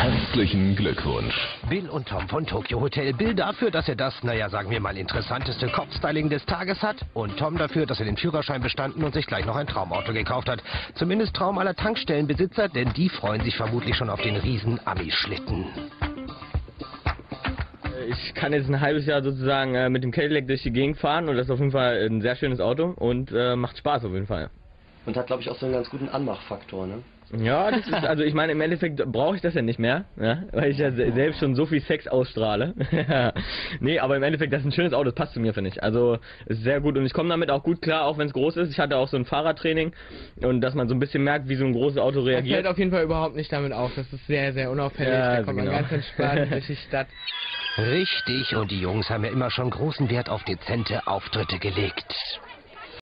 Herzlichen Glückwunsch. Bill und Tom von Tokyo Hotel. Bill dafür, dass er das, naja, sagen wir mal, interessanteste Kopfstyling des Tages hat. Und Tom dafür, dass er den Führerschein bestanden und sich gleich noch ein Traumauto gekauft hat. Zumindest Traum aller Tankstellenbesitzer, denn die freuen sich vermutlich schon auf den riesen Ami-Schlitten. Ich kann jetzt ein halbes Jahr sozusagen mit dem Cadillac durch die Gegend fahren und das ist auf jeden Fall ein sehr schönes Auto und macht Spaß auf jeden Fall. Und hat, glaube ich, auch so einen ganz guten Anmachfaktor, ne? Ja, das ist, also ich meine, im Endeffekt brauche ich das ja nicht mehr, ja, weil ich ja selbst schon so viel Sex ausstrahle. Nee, aber im Endeffekt, das ist ein schönes Auto, das passt zu mir, finde ich. Also, ist sehr gut und ich komme damit auch gut klar, auch wenn es groß ist. Ich hatte auch so ein Fahrradtraining und dass man so ein bisschen merkt, wie so ein großes Auto reagiert. Das fällt auf jeden Fall überhaupt nicht damit auf, das ist sehr, sehr unauffällig, Ja, da kommt man ganz entspannt durch die Stadt. Richtig, und die Jungs haben ja immer schon großen Wert auf dezente Auftritte gelegt.